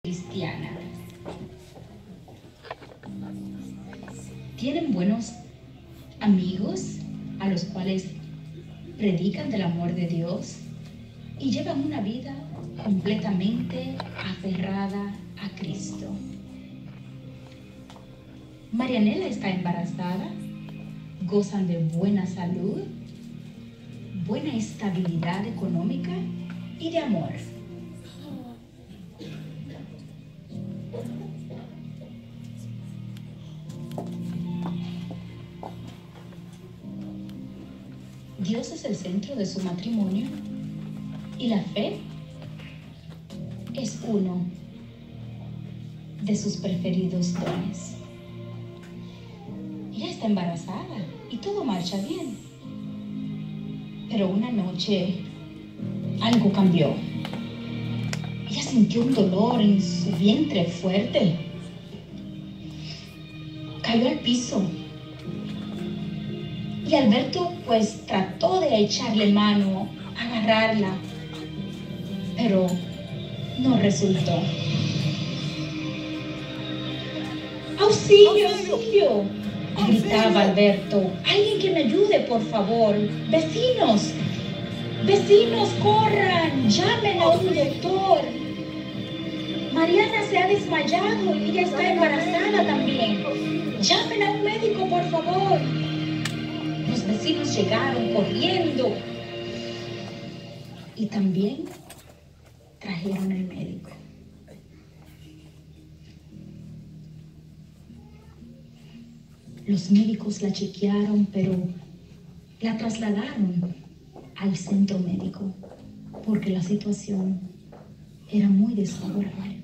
cristiana. Tienen buenos amigos a los cuales predican del amor de Dios y llevan una vida completamente aferrada a Cristo. Marianela está embarazada, gozan de buena salud, buena estabilidad económica y de amor. Dios es el centro de su matrimonio y la fe es uno de sus preferidos dones. Ella está embarazada y todo marcha bien. Pero una noche algo cambió. Ella sintió un dolor en su vientre fuerte. Cayó al piso. Y Alberto pues trató de echarle mano, agarrarla, pero no resultó. ¡Auxilio, auxilio!, gritaba Alberto. ¡Alguien que me ayude, por favor! ¡Vecinos! ¡Vecinos, corran! ¡Llamen a un doctor! Mariana se ha desmayado y ella está embarazada también. ¡Llamen a un médico, por favor! Los vecinos llegaron corriendo y también trajeron al médico. Los médicos la chequearon, pero la trasladaron al centro médico porque la situación era muy desfavorable.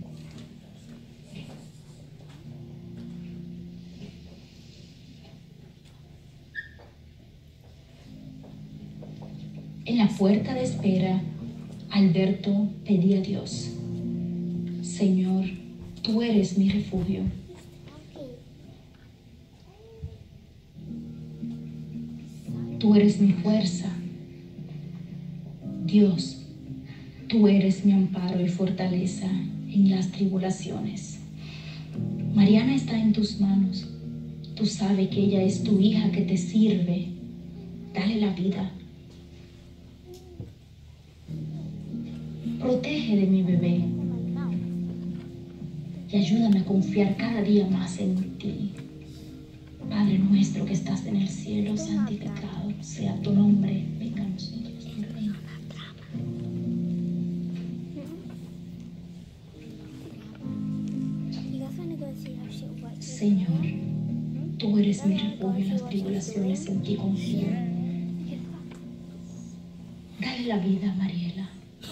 En la puerta de espera, Alberto pedía a Dios: Señor, tú eres mi refugio. Tú eres mi fuerza. Dios, tú eres mi amparo y fortaleza en las tribulaciones. Mariana está en tus manos. Tú sabes que ella es tu hija que te sirve. Dale la vida. Protege de mi bebé y ayúdame a confiar cada día más en ti. Padre nuestro que estás en el cielo, santificado sea tu nombre. Venga a nosotros tu reino. Señor, tú eres mi refugio en las tribulaciones, en ti confío. Dale la vida a Mariela.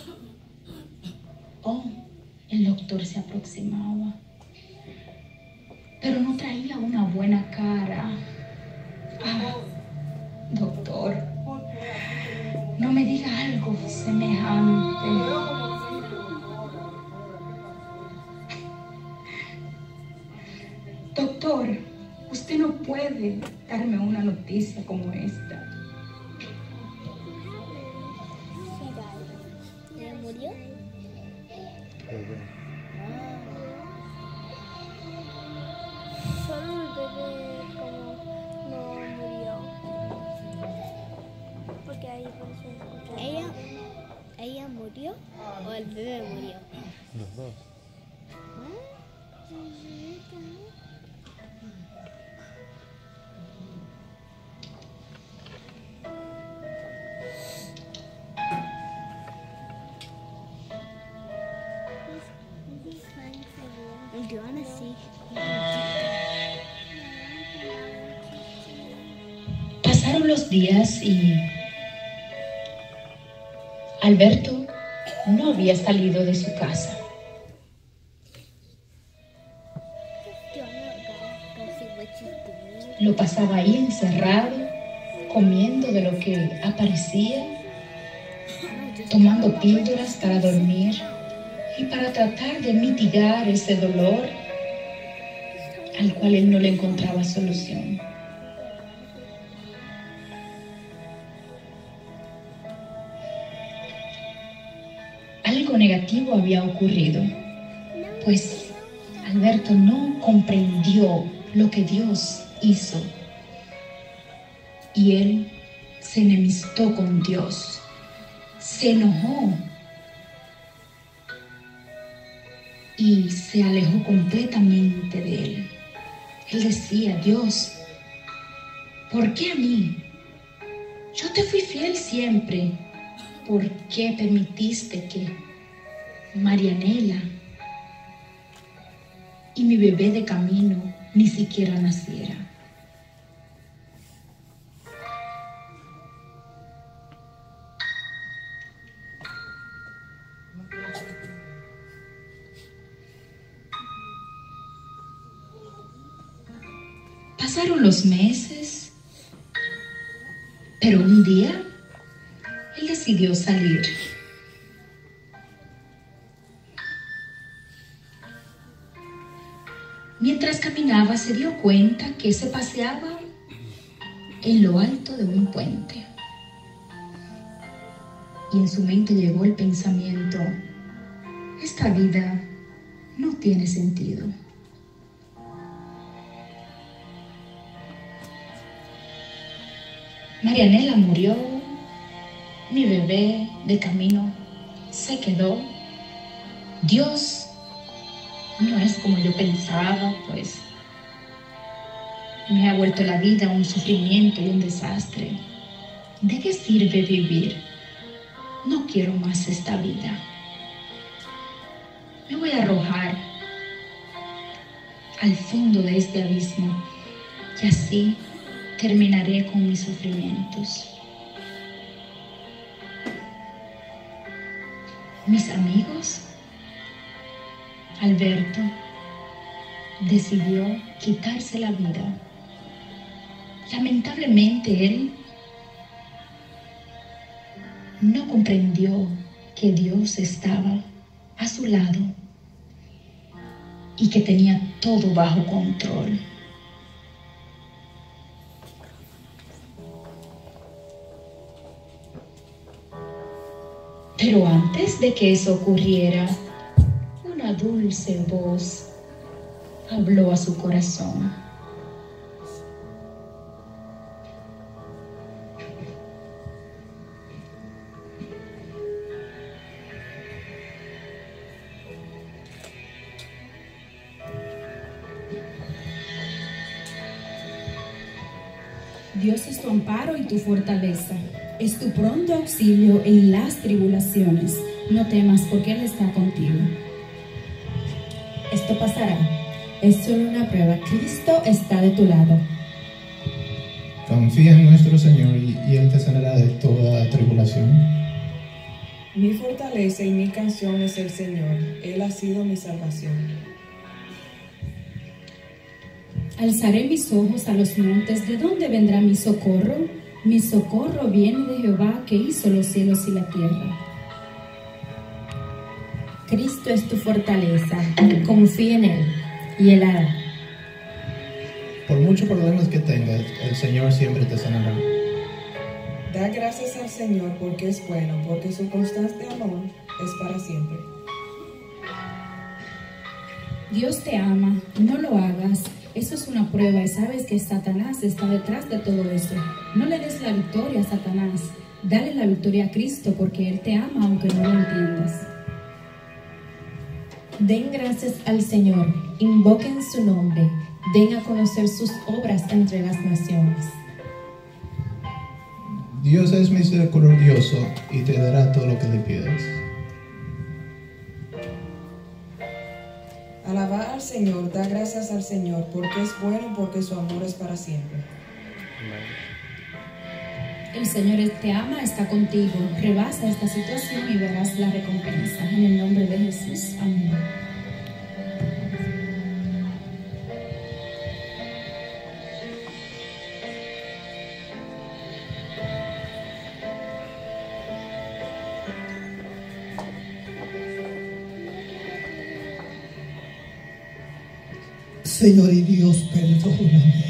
Oh, el doctor se aproximaba, pero no traía una buena cara. Ah, doctor, no me diga algo semejante. Doctor, usted no puede darme una noticia como esta. ¿Ya murió? Solo el bebé como no murió. Porque ahí por eso escuchó. ¿Ella murió o el bebé murió? Los dos. Do you wanna see? Pasaron los días y Alberto no había salido de su casa. Lo pasaba ahí encerrado, comiendo de lo que aparecía, tomando píldoras para dormir y para tratar de mitigar ese dolor al cual él no le encontraba solución. Algo negativo había ocurrido. pues Alberto no comprendió lo que Dios hizo y él se enemistó con Dios, se enojó y se alejó completamente de él. Él decía: Dios, ¿por qué a mí? Yo te fui fiel siempre. ¿Por qué permitiste que Marianela y mi bebé de camino ni siquiera naciera? Pasaron los meses, pero un día él decidió salir. Mientras caminaba se dio cuenta que se paseaba en lo alto de un puente. Y en su mente llegó el pensamiento: esta vida no tiene sentido. Marianela murió, mi bebé de camino se quedó. Dios no es como yo pensaba, pues me ha vuelto la vida un sufrimiento y un desastre. ¿De qué sirve vivir? No quiero más esta vida. Me voy a arrojar al fondo de este abismo y así terminaré con mis sufrimientos. Mis amigos, Alberto decidió quitarse la vida. Lamentablemente él no comprendió que Dios estaba a su lado y que tenía todo bajo control. Pero antes de que eso ocurriera, una dulce voz habló a su corazón. Dios es tu amparo y tu fortaleza. Es tu pronto auxilio en las tribulaciones. No temas, porque Él está contigo. Esto pasará. Es solo una prueba. Cristo está de tu lado. Confía en nuestro Señor y Él te sanará de toda tribulación. Mi fortaleza y mi canción es el Señor. Él ha sido mi salvación. Alzaré mis ojos a los montes. ¿De dónde vendrá mi socorro? Mi socorro viene de Jehová, que hizo los cielos y la tierra. Cristo es tu fortaleza. Confía en Él y Él hará. Por muchos problemas que tengas, el Señor siempre te sanará. Da gracias al Señor porque es bueno, porque su constante amor es para siempre. Dios te ama, no lo hagas. Eso es una prueba y sabes que Satanás está detrás de todo eso. No le des la victoria a Satanás. Dale la victoria a Cristo porque Él te ama aunque no lo entiendas. Den gracias al Señor, invoquen su nombre, den a conocer sus obras entre las naciones. Dios es misericordioso y te dará todo lo que le pidas. Alaba al Señor, da gracias al Señor, porque es bueno, porque su amor es para siempre. El Señor te ama, está contigo. Rebasa esta situación y verás la recompensa. En el nombre de Jesús. Amén. Señor y Dios, perdóname.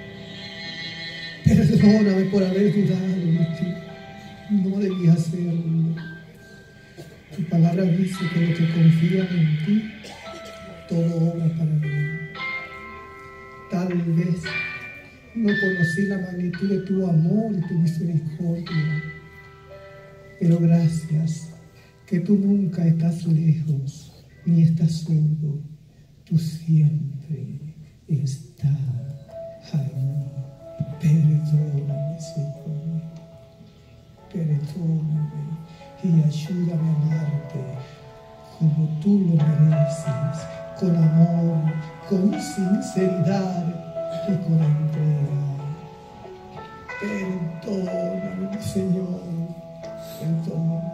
Perdóname por haber dudado de ti. No debía hacerlo. Tu palabra dice que los que confían en ti todo obra para mí. Tal vez no conocí la magnitud de tu amor y tu misericordia, pero gracias que tú nunca estás lejos ni estás sordo. Tú siempre estás ahí. Perdóname, Señor. Perdóname y ayúdame a amarte como tú lo mereces, con amor, con sinceridad y con entrega. Perdóname, Señor. Perdóname.